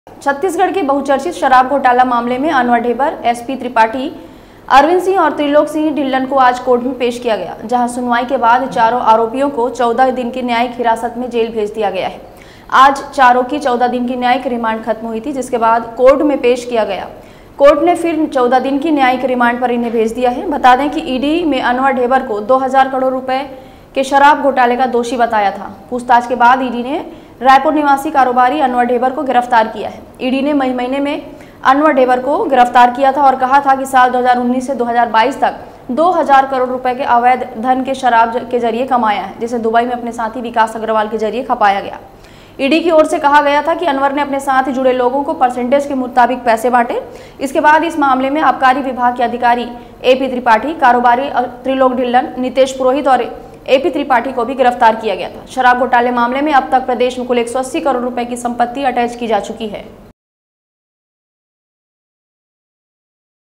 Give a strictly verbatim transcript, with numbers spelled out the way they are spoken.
छत्तीसगढ़ के बहुचर्चित शराब घोटाला मामले में अनवर ढेबर, एसपी त्रिपाठी, अरविंद सिंह और त्रिलोक सिंह ढिल्लन को आज कोर्ट में पेश किया गया, जहां सुनवाई के बाद चारों आरोपियों को चौदह दिन की न्यायिक हिरासत में जेल भेज दिया गया है। आज चारों की चौदह दिन की न्यायिक रिमांड खत्म हुई थी, जिसके बाद कोर्ट में पेश किया गया। कोर्ट ने फिर चौदह दिन की न्यायिक रिमांड पर इन्हें भेज दिया है। बता दें कि ईडी में अनवर ढेबर को दो हजार करोड़ रुपए के शराब घोटाले का दोषी बताया था। पूछताछ के बाद ईडी ने रायपुर निवासी कारोबारी अनवर ढेबर को गिरफ्तार किया है। ईडी ने मई महीने में अनवर ढेबर को गिरफ्तार किया था और कहा था कि साल दो हजार उन्नीस से दो हजार बाईस तक दो हजार करोड़ रुपए के अवैध धन के शराब के जरिए कमाया है, जिसे दुबई में अपने साथी विकास अग्रवाल के जरिए खपाया गया। ईडी की ओर से कहा गया था कि अनवर ने अपने साथ जुड़े लोगों को परसेंटेज के मुताबिक पैसे बांटे। इसके बाद इस मामले में आबकारी विभाग के अधिकारी एपी त्रिपाठी, कारोबारी त्रिलोक ढिल्लन, नितेश पुरोहित और एपी त्रिपाठी को भी गिरफ्तार किया गया था। शराब घोटाले मामले में अब तक प्रदेश में कुल एक सौ अस्सी करोड़ रुपए की संपत्ति अटैच की जा चुकी है।